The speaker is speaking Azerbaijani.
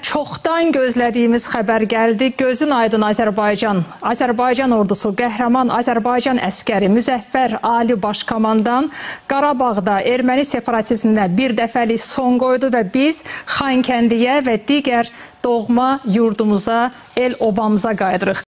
Çoxdan gözlədiyimiz xəbər gəldi. Gözün aydın Azərbaycan. Azərbaycan ordusu, qəhrəman Azərbaycan əskəri, müzəffər Ali Başkomandan Qarabağda erməni separatizminə bir dəfəlik son qoydu və biz Xankəndiyə və digər doğma yurdumuza, el obamıza qayıdırıq.